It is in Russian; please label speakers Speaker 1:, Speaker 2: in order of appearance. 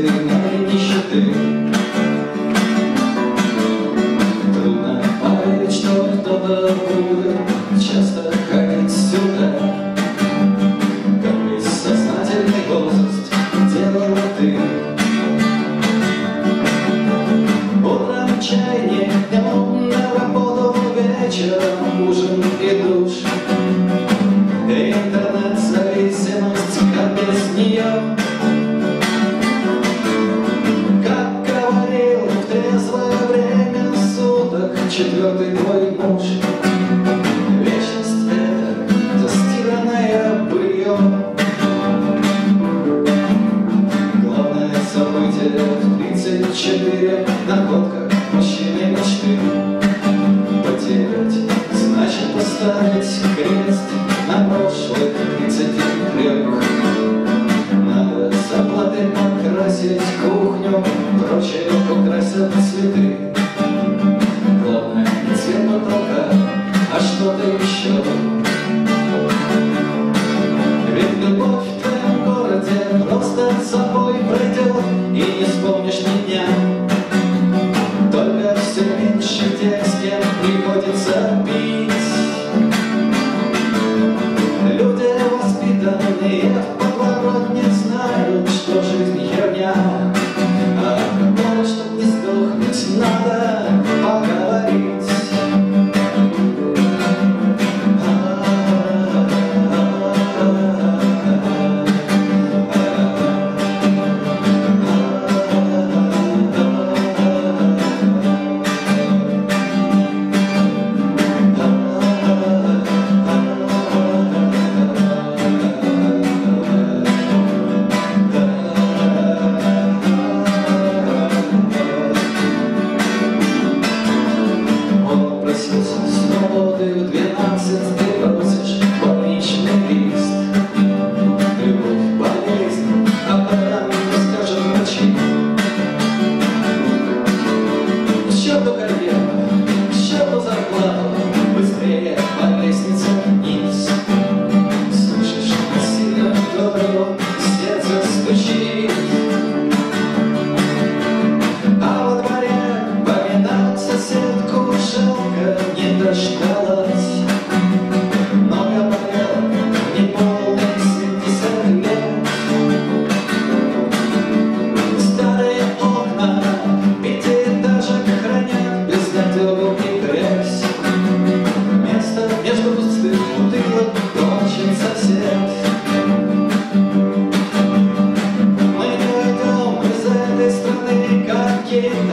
Speaker 1: моей нищеты. Трудно поверить, что кто-то будет часто ходить сюда, как бессознательный возраст делала ты. Утром чайник, днем на работу, вечером ужин и душ. Интернет-зависимость, как без нее. Как говорил в трезвое время суток четвертый твой муж, вечность — это застиранное белье. Главное событие в 34 находка мужчины мечты. Потерять значит поставить крест на прошлых 33. Надо с оплатой покрасить кухню, прочее украсят цветы. Главное не цвет потолка, а что-то еще. Ведь любовь в твоем городе просто собой пройдет, и не вспомнишь меня. Только все меньше тех, с кем приходится пить. Люди воспитанные в подворотне знают, что жизнь херня, а потому, чтоб не сдохнуть, надо поговорить. Снова ты в 12 ты бросишь больничный лист. Любовь, болезнь, а потом не скажут врачи. К черту карьеру, к черту зарплату, быстрее по лестнице вниз. Слышишь, сильно твое сердце стучит. А во дворе поминать соседку жалко не дождалась. Много болело, неполных 70 лет. Старые окна пятиэтажек хранят безнадегу и грязь. Место между пустых бутылок кончен сосед. Мы не уйдем из этой страны, как